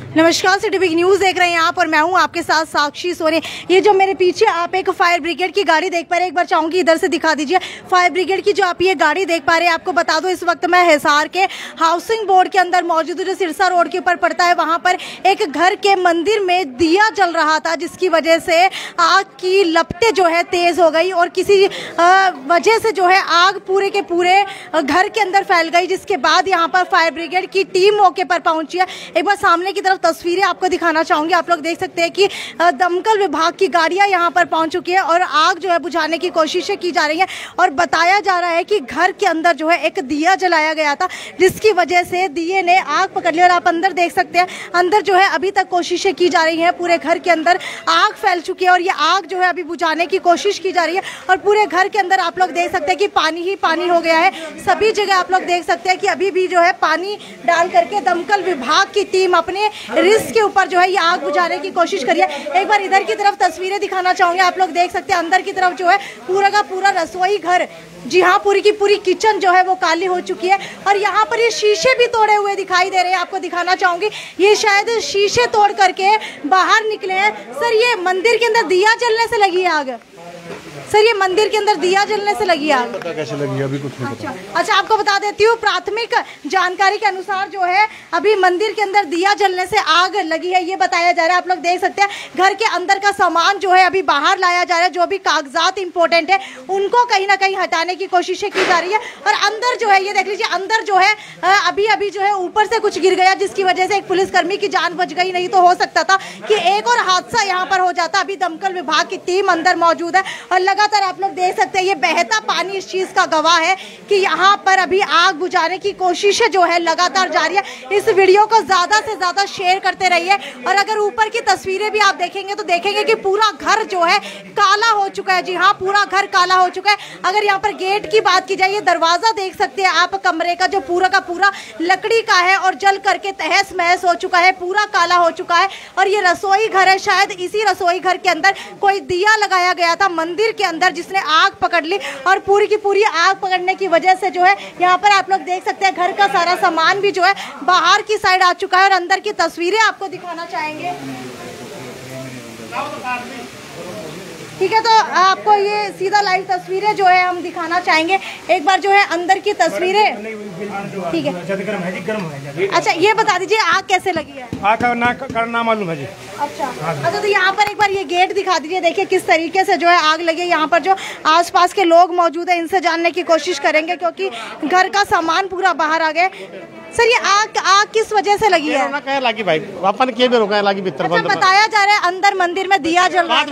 नमस्कार, city big news देख रहे हैं आप और मैं हूं आपके साथ साक्षी सोनी। ये जो मेरे पीछे आप एक फायर ब्रिगेड की गाड़ी देख पा रहे हैं, एक बार चाहूंगी इधर से दिखा दीजिए। फायर ब्रिगेड की जो आप ये गाड़ी देख पा रहे हैं, आपको बता दो इस वक्त मैं हिसार के हाउसिंग बोर्ड के अंदर मौजूद हूं, जो सिरसा रोड के ऊपर पड़ता है। वहां पर एक घर के मंदिर में दिया जल रहा था, जिसकी वजह से आग की लपटें जो है तेज हो गई और किसी वजह से जो है आग पूरे के पूरे घर के अंदर फैल गई, जिसके बाद यहाँ पर फायर ब्रिगेड की टीम मौके पर पहुंची है। एक बार सामने की तरफ तस्वीरें आपको दिखाना चाहूंगी। आप लोग देख सकते हैं कि दमकल विभाग की गाड़ियां यहां पर पहुंच चुकी है और आग जो है बुझाने की कोशिशें की जा रही हैं और बताया जा रहा है कि घर के अंदर जो है एक दिया जलाया गया था, जिसकी वजह से दिए ने आग पकड़ ली। और आप अंदर देख सकते हैं, अंदर जो है अभी तक कोशिशें की जा रही हैं। पूरे घर के अंदर आग फैल चुकी है और ये आग जो है अभी बुझाने की कोशिश की जा रही है और पूरे घर के अंदर आप लोग देख सकते हैं कि पानी ही पानी हो गया है। सभी जगह आप लोग देख सकते हैं कि अभी भी जो है पानी डाल करके दमकल विभाग की टीम अपने रिस्क के ऊपर जो है ये आग बुझाने की कोशिश करिए। एक बार इधर की तरफ तस्वीरें दिखाना चाहूंगी। आप लोग देख सकते हैं अंदर की तरफ जो है पूरा का पूरा रसोई घर, जी हाँ, पूरी की पूरी किचन जो है वो काली हो चुकी है और यहाँ पर ये शीशे भी तोड़े हुए दिखाई दे रहे हैं। आपको दिखाना चाहूंगी, ये शायद शीशे तोड़ करके बाहर निकले हैं। सर, ये मंदिर के अंदर दिया जलने से लगी है आग? सर, ये मंदिर के अंदर दिया जलने से लगी आग? पता कैसे लगी, अभी कुछ नहीं पता। अच्छा, आपको बता देती हूँ, प्राथमिक जानकारी के अनुसार जो है अभी मंदिर के अंदर दिया जलने से आग लगी है, ये बताया जा रहा है। आप लोग देख सकते हैं घर के अंदर का सामान जो है अभी बाहर लाया जा रहा है। जो भी कागजात इंपॉर्टेंट है उनको कहीं ना कहीं हटाने की कोशिशें की जा रही है और अंदर जो है ये देख लीजिए, अंदर जो है अभी जो है ऊपर से कुछ गिर गया, जिसकी वजह से एक पुलिसकर्मी की जान बच गई, नहीं तो हो सकता था कि एक और हादसा यहाँ पर हो जाता। अभी दमकल विभाग की टीम अंदर मौजूद है और लगातार आप लोग देख सकते हैं ये बहता पानी इस चीज का गवाह है कि यहाँ पर अभी आग बुझाने की कोशिशें जो है लगातार जारी है। इस वीडियो को ज्यादा से ज्यादा शेयर करते रहिए और अगर ऊपर की तस्वीरें भी आप देखेंगे तो देखेंगे कि पूरा घर जो है काला हो चुका है। जी हाँ, पूरा घर काला हो चुका है। अगर यहाँ पर गेट की बात की जाए, ये दरवाजा देख सकते हैं आप कमरे का, जो पूरा का पूरा लकड़ी का है और जल करके तहस महस हो चुका है, पूरा काला हो चुका है। और ये रसोई घर है, शायद इसी रसोई घर के अंदर कोई दिया लगाया गया था मंदिर के अंदर, जिसने आग पकड़ ली और पूरी की पूरी आग पकड़ने की वजह से जो है यहाँ पर आप लोग देख सकते हैं घर का सारा सामान भी जो है बाहर की साइड आ चुका है और अंदर की तस्वीरें आपको दिखाना चाहेंगे। ठीक है, तो आपको ये सीधा लाइव तस्वीरें जो है हम दिखाना चाहेंगे। एक बार जो है अंदर की तस्वीरें, ठीक है। अच्छा, ये बता दीजिए आग कैसे लगी है? आग का नाम मालूम है जी। अच्छा, तो यहाँ पर एक बार ये गेट दिखा दीजिए। देखिए किस तरीके से जो है आग लगी है। यहाँ पर जो आसपास के लोग मौजूद है, इनसे जानने की कोशिश करेंगे, क्योंकि घर का सामान पूरा बाहर आ गया। सर, ये आग किस वजह से लगी है? लगी भाई, अपन के भी रोका है, लगी भीतर। अच्छा, बताया जा रहा है अंदर मंदिर में दिया जल रहा है।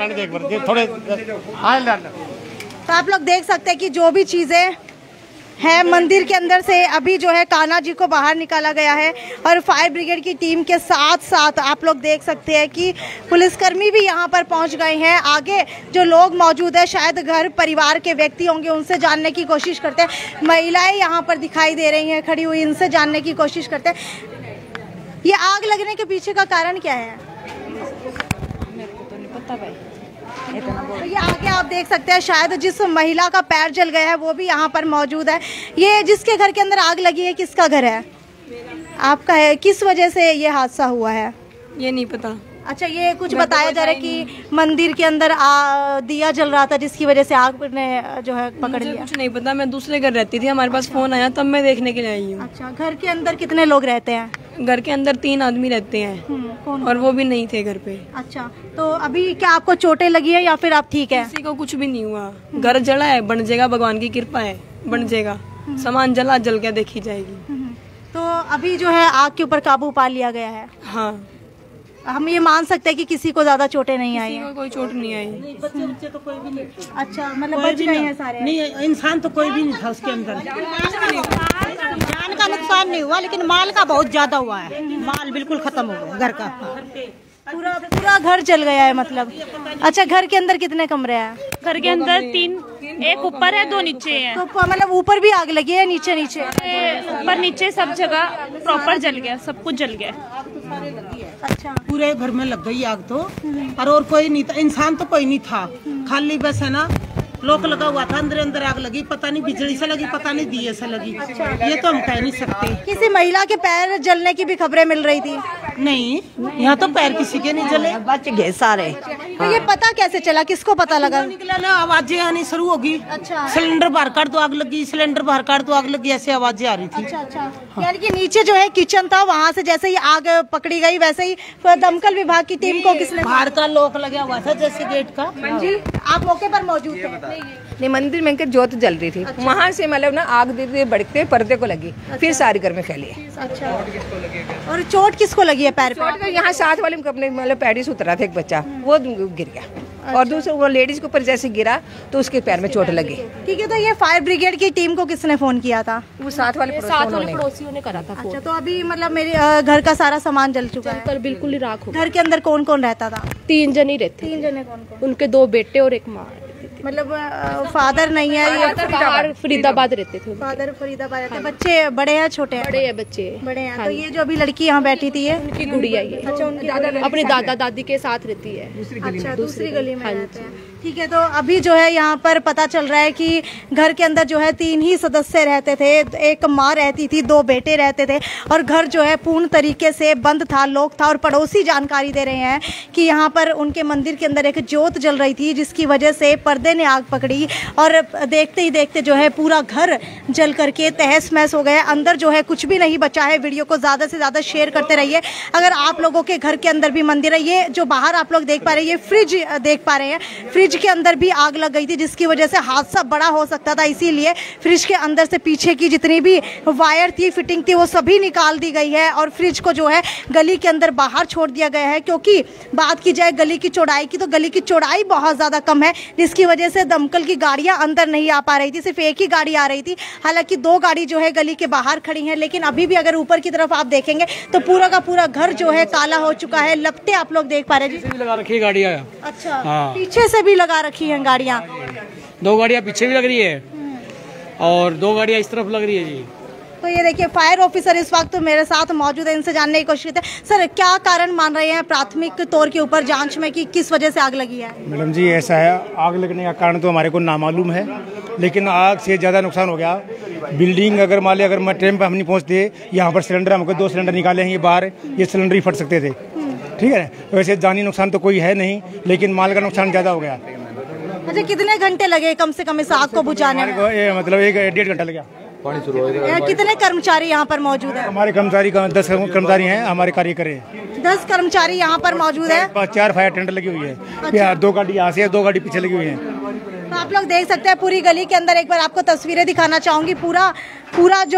तो आप लोग देख सकते हैं कि जो भी चीजें है मंदिर के अंदर से अभी जो है कान्हा जी को बाहर निकाला गया है और फायर ब्रिगेड की टीम के साथ साथ आप लोग देख सकते हैं कि पुलिसकर्मी भी यहाँ पर पहुँच गए हैं। आगे जो लोग मौजूद है, शायद घर परिवार के व्यक्ति होंगे, उनसे जानने की कोशिश करते हैं। महिलाएं यहाँ पर दिखाई दे रही हैं खड़ी हुई, इनसे जानने की कोशिश करते हैं। ये आग लगने के पीछे का कारण क्या है? मेरे को तो नहीं पता भाई। तो ये आगे आप देख सकते हैं, शायद जिस महिला का पैर जल गया है वो भी यहाँ पर मौजूद है। ये जिसके घर के अंदर आग लगी है, किसका घर है? आपका है। किस वजह से ये हादसा हुआ है? ये नहीं पता। अच्छा, ये कुछ बताया जा रहा है कि मंदिर के अंदर दिया जल रहा था, जिसकी वजह से आग ने जो है पकड़ लिया। कुछ नहीं पता, मैं दूसरे घर रहती थी, हमारे पास फोन आया तब मैं देखने के लिए आई हूँ। अच्छा, घर के अंदर कितने लोग रहते हैं? घर के अंदर 3 आदमी रहते हैं। कौन? और वो भी नहीं थे घर पे। अच्छा, तो अभी क्या आपको चोटें लगी है या फिर आप ठीक है? किसी को कुछ भी नहीं हुआ। घर जला है, बन जाएगा, भगवान की कृपा है, बन जाएगा। सामान जला, जल के देखी जाएगी। तो अभी जो है आग के ऊपर काबू पा लिया गया है। हाँ, हम ये मान सकते हैं कि किसी को ज्यादा चोटें नहीं आई हैं? कोई चोट नहीं आई। बच्चे तो कोई भी नहीं। अच्छा, मतलब बच गए हैं सारे? नहीं, इंसान तो कोई भी नहीं था उसके अंदर। जान का नुकसान नहीं हुआ, लेकिन माल का बहुत ज्यादा हुआ है। माल बिल्कुल खत्म हो गया घर का। पूरा घर जल गया है मतलब। अच्छा, घर के अंदर कितने कमरे हैं? घर के अंदर 3, एक ऊपर है, 2 नीचे है। तो मतलब ऊपर भी आग लगी है, नीचे ऊपर नीचे सब जगह प्रॉपर जल गया, सब कुछ जल गया। अच्छा, पूरे घर में लग गई आग तो। और कोई नहीं था, इंसान तो कोई नहीं था, खाली बस है ना लॉक लगा हुआ था, अंदर अंदर आग लगी, पता नहीं बिजली से लगी, पता नहीं दिए से लगी। ये तो हम कह नहीं सकते। किसी महिला के पैर जलने की भी खबरें मिल रही थी। नहीं, यहाँ तो पैर किसी के नहीं जले, बच गए सारे। तो ये पता कैसे चला, किसको पता लगा? निकला ना, आवाजें आनी शुरू होगी। अच्छा। सिलेंडर बाहर काट तो आग लगी, सिलेंडर बाहर काट तो आग लगी, ऐसी आवाजें आ रही थी। अच्छा। यानी कि नीचे जो है किचन था, वहाँ से जैसे ही आग पकड़ी गई वैसे ही दमकल विभाग की टीम को किसने? बाहर का लॉक लगा हुआ था जैसे गेट का। जी, आप मौके पर मौजूद थे? नहीं, मंदिर में जोत जल रही थी। वहाँ से मतलब ना आग धीरे बढ़ते पर्दे को लगी, फिर सारे घर में फैली। अच्छा। और चोट किसको लगी है पैर पे? चोट का यहाँ साथ वाले अपने मतलब पैर से उतरा था एक बच्चा, वो गिर गया। और दूसरा वो लेडीज के ऊपर जैसे गिरा तो उसके पैर में चोट लगी। ठीक है, तो ये फायर ब्रिगेड की टीम को किसने फोन किया था? वो साथ वाले पड़ोसियों ने करा था। अच्छा, तो अभी मतलब मेरे घर का सारा सामान जल चुका है? कल बिल्कुल ही राख हो। घर के अंदर कौन कौन रहता था? 3 जन ही रहते। 3 जने कौन कौन? उनके 2 बेटे और 1 माँ। मतलब फादर नहीं है? बाहर फरीदाबाद रहते थे। फादर फरीदाबाद रहते। बच्चे बड़े हैं छोटे हैं? बड़े हैं बच्चे। बड़े हैं। तो ये जो अभी लड़की यहाँ बैठी थी है उनकी गुड़िया ये। अच्छा, उनकी अपने दादा दादी के साथ रहती है। अच्छा, दूसरी गली में रहते हैं। ठीक है, तो अभी जो है यहाँ पर पता चल रहा है कि घर के अंदर जो है 3 ही सदस्य रहते थे। एक माँ रहती थी, 2 बेटे रहते थे और घर जो है पूर्ण तरीके से बंद था, लॉक था। और पड़ोसी जानकारी दे रहे हैं कि यहाँ पर उनके मंदिर के अंदर एक ज्योत जल रही थी, जिसकी वजह से पर्दे ने आग पकड़ी और देखते ही देखते जो है पूरा घर जल करके तहस महस हो गया। अंदर जो है कुछ भी नहीं बचा है। वीडियो को ज़्यादा से ज़्यादा शेयर करते रहिए। अगर आप लोगों के घर के अंदर भी मंदिर है, ये जो बाहर आप लोग देख पा रहे हैं, ये फ्रिज देख पा रहे हैं, फ्रिज के अंदर भी आग लग गई थी, जिसकी वजह से हादसा बड़ा हो सकता था। इसीलिए फ्रिज के अंदर से पीछे की जितनी भी वायर थी, फिटिंग थी, वो सभी निकाल दी गई है और फ्रिज को जो है गली के अंदर बाहर छोड़ दिया गया है। क्योंकि बात की जाए गली की चौड़ाई की, तो गली की चौड़ाई बहुत ज़्यादा कम है, जिसकी वजह से दमकल की गाड़ियां अंदर नहीं आ पा रही थी। सिर्फ एक ही गाड़ी आ रही थी। हालांकि 2 गाड़ी जो है गली के बाहर खड़ी हैं, लेकिन अभी भी अगर ऊपर की तरफ आप देखेंगे तो पूरा का पूरा घर जो है काला हो चुका है। लपटे आप लोग देख पा रहे हैं जी। लगा रखी है गाड़ियाँ। अच्छा, पीछे से भी लगा रखी है गाड़ियाँ? 2 गाड़ियाँ पीछे भी लग रही है और 2 गाड़ियाँ इस तरफ लग रही है जी। तो ये देखिए, फायर ऑफिसर इस वक्त मेरे साथ मौजूद है, इनसे जानने की कोशिश करते हैं। सर, क्या कारण मान रहे हैं प्राथमिक तौर के ऊपर जांच में कि किस वजह से आग लगी है? मैडम जी, ऐसा है, आग लगने का कारण तो हमारे को नामालूम है, लेकिन आग से ज़्यादा नुकसान हो गया। बिल्डिंग अगर मान लिया, अगर मैं टाइम पर हम नहीं पहुँचते, यहाँ पर सिलेंडर हमको 2 सिलेंडर निकाले हैं, ये बाहर ये सिलेंडर ही फट सकते थे। ठीक है, वैसे जानी नुकसान तो कोई है नहीं, लेकिन माल का नुकसान ज़्यादा हो गया। अच्छा, कितने घंटे लगे कम से कम इस आग को बुझाने में? मतलब 1-1.5 घंटा लगा। कितने कर्मचारी यहाँ पर मौजूद है? हमारे कर्मचारी 10 कर्मचारी हैं, हमारे कार्यकर्ता हैं। 10 कर्मचारी यहाँ पर मौजूद है। 4 फायर टेंडर लगी हुई है। अच्छा। 2 गाड़ी यहाँ से, 2 गाड़ी पीछे लगी हुई है। तो आप लोग देख सकते हैं पूरी गली के अंदर। एक बार आपको तस्वीरें दिखाना चाहूंगी। पूरा जो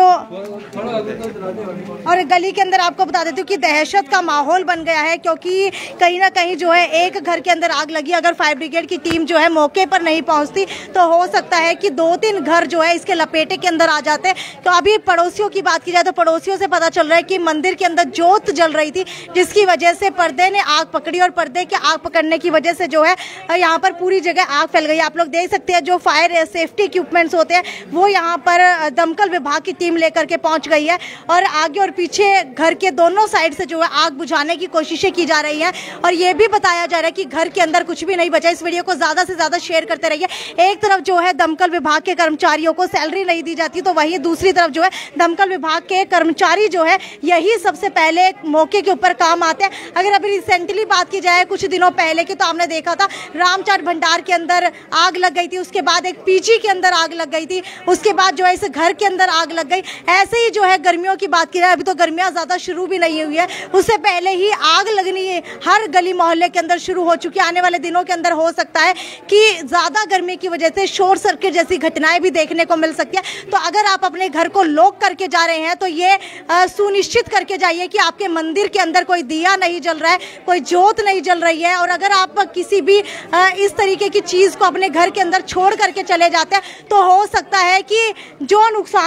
और गली के अंदर आपको बता देती हूँ कि दहशत का माहौल बन गया है, क्योंकि कहीं ना कहीं जो है एक घर के अंदर आग लगी। अगर फायर ब्रिगेड की टीम जो है मौके पर नहीं पहुंचती तो हो सकता है कि 2-3 घर जो है इसके लपेटे के अंदर आ जाते। तो अभी पड़ोसियों की बात की जाए तो पड़ोसियों से पता चल रहा है कि मंदिर के अंदर ज्योत जल रही थी, जिसकी वजह से पर्दे ने आग पकड़ी और पर्दे के आग पकड़ने की वजह से जो है यहाँ पर पूरी जगह आग फैल गई। आप लोग देख सकते हैं जो फायर सेफ्टी इक्विपमेंट्स होते हैं वो यहाँ पर दमकल विभाग की टीम लेकर के पहुंच गई है और आगे और पीछे घर के दोनों साइड से जो है आग बुझाने की कोशिशें की जा रही हैं। और ये भी बताया जा रहा है कि घर के अंदर कुछ भी नहीं बचा। इस वीडियो को ज्यादा से ज्यादा शेयर करते रहिए। एक तरफ जो है दमकल विभाग के कर्मचारियों को सैलरी नहीं दी जाती, तो वहीं दूसरी तरफ जो है दमकल विभाग के कर्मचारी जो है यही सबसे पहले मौके के ऊपर काम आते हैं। अगर अभी रिसेंटली बात की जाए कुछ दिनों पहले की, तो आपने देखा था रामचाट भंडार के अंदर आग लग गई थी, उसके बाद एक पीजी के अंदर आग लग गई थी, उसके बाद जो है इस घर के अंदर आग लग गई। ऐसे ही जो है गर्मियों की बात की जाए, अभी तो गर्मियां ज्यादा शुरू भी नहीं हुई है, उससे पहले ही आग लगनी हर गली मोहल्ले के अंदर शुरू हो चुकी है। आने वाले दिनों के अंदर हो सकता है कि ज्यादा गर्मी की वजह से शॉर्ट सर्किट जैसी घटनाएं भी देखने को मिल सकती है। तो अगर आप अपने घर को लॉक करके जा रहे हैं तो ये सुनिश्चित करके जाइए कि आपके मंदिर के अंदर कोई दिया नहीं जल रहा है, कोई ज्योत नहीं जल रही है। और अगर आप किसी भी इस तरीके की चीज को अपने घर के अंदर छोड़ करके चले जाते हैं तो हो सकता है कि जो नुकसान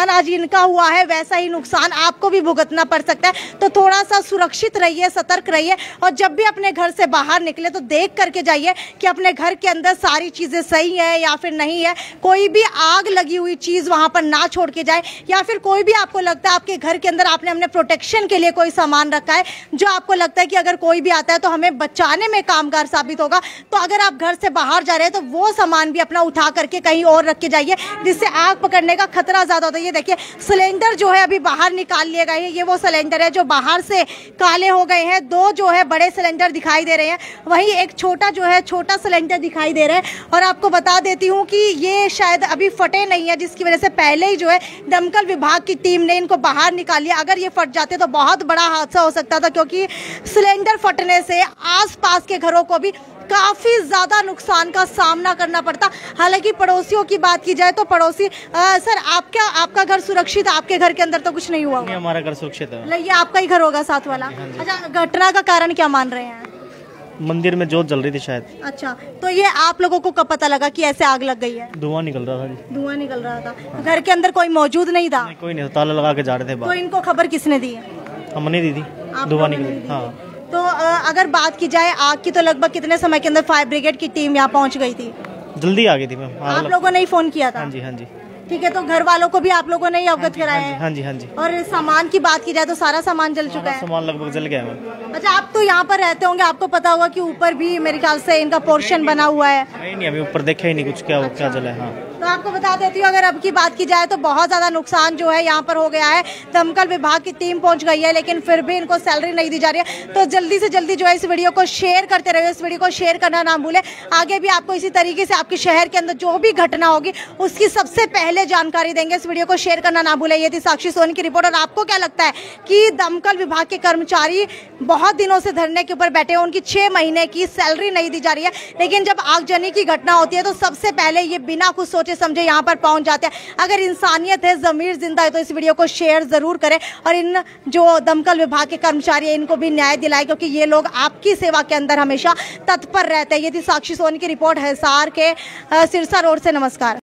नुकसान आज इनका हुआ है वैसा ही नुकसान आपको भी भुगतना पड़ सकता है। तो थोड़ा सा सुरक्षित रहिए, सतर्क रहिए और जब भी अपने घर से बाहर निकले तो देख करके जाइए कि अपने घर के अंदर सारी चीज़ें सही है या फिर नहीं है। कोई भी आग लगी हुई चीज़ वहाँ पर ना छोड़ के जाए, या फिर कोई भी आपको लगता है आपके घर के अंदर आपने अपने प्रोटेक्शन के लिए कोई सामान रखा है जो आपको लगता है कि अगर कोई भी आता है तो हमें बचाने में कामगार साबित होगा, तो अगर आप घर से बाहर जा रहे हैं तो वो सामान भी अपना उठा करके कहीं और रख के जाइए, जिससे आग पकड़ने का खतरा ज़्यादा होता है। ये देखिए सिलेंडर जो है अभी बाहर निकाल लिए गए हैं, ये वो सिलेंडर है जो बाहर से काले हो गए हैं। दो जो है बड़े सिलेंडर दिखाई दे रहे हैं, वहीं एक छोटा जो है छोटा सिलेंडर दिखाई दे रहा है। और आपको बता देती हूँ कि ये शायद अभी फटे नहीं है, जिसकी वजह से पहले ही जो है दमकल विभाग की टीम ने इनको बाहर निकाल लिया। अगर ये फट जाते तो बहुत बड़ा हादसा हो सकता था, क्योंकि सिलेंडर फटने से आसपास के घरों को भी काफ़ी ज़्यादा नुकसान का सामना करना पड़ता। हालांकि पड़ोसियों की बात की जाए तो पड़ोसी सर आपका घर सुरक्षित है, आपके घर के अंदर तो कुछ नहीं हुआ? नहीं, हमारा घर सुरक्षित है। ये आपका ही घर होगा साथ वाला? अच्छा, घटना का कारण क्या मान रहे हैं? मंदिर में जोत जल रही थी शायद। अच्छा, तो ये आप लोगों को कब पता लगा कि ऐसे आग लग गई है? धुआं निकल रहा था जी। धुआं निकल रहा था, घर के अंदर कोई मौजूद नहीं था? नहीं, कोई नहीं, ताला लगा के जा रहे थे बाहर। तो इनको खबर किसने दी? हमने दी थी, धुआं निकल। हाँ, तो अगर बात की जाए आग की, तो लगभग कितने समय के अंदर फायर ब्रिगेड की टीम यहाँ पहुँच गई थी? जल्दी आ गई थी मैम। आप लोगों ने ही फोन किया था? हाँ जी, हाँ जी। ठीक है, तो घर वालों को भी आप लोगों ने ही अवगत कराया है? हाँ जी, हाँ जी। और सामान की बात की जाए तो सारा सामान जल चुका है? सामान लगभग जल गया मैम। अच्छा, आप तो यहाँ पर रहते होंगे, आपको पता होगा कि ऊपर भी मेरे ख्याल से इनका पोर्शन बना हुआ है? नहीं, अभी ऊपर देखा ही नहीं कुछ, क्या क्या जला है। हाँ, तो आपको बता देती हूँ, अगर अब की बात की जाए तो बहुत ज़्यादा नुकसान जो है यहाँ पर हो गया है। दमकल विभाग की टीम पहुँच गई है, लेकिन फिर भी इनको सैलरी नहीं दी जा रही है। तो जल्दी से जल्दी जो है इस वीडियो को शेयर करते रहिए, इस वीडियो को शेयर करना ना भूलें। आगे भी आपको इसी तरीके से आपके शहर के अंदर जो भी घटना होगी उसकी सबसे पहले जानकारी देंगे। इस वीडियो को शेयर करना ना भूलें। ये थी साक्षी सोनी की रिपोर्ट। और आपको क्या लगता है कि दमकल विभाग के कर्मचारी बहुत दिनों से धरने के ऊपर बैठे हैं, उनकी 6 महीने की सैलरी नहीं दी जा रही है, लेकिन जब आगजनी की घटना होती है तो सबसे पहले ये बिना कुछ सोचे समझे यहाँ पर पहुंच जाते हैं। अगर इंसानियत है, जमीर जिंदा है, तो इस वीडियो को शेयर जरूर करें और इन जो दमकल विभाग के कर्मचारी हैं इनको भी न्याय दिलाएं, क्योंकि ये लोग आपकी सेवा के अंदर हमेशा तत्पर रहते हैं। ये थी साक्षी सोनी की रिपोर्ट हिसार के सिरसा रोड से। नमस्कार।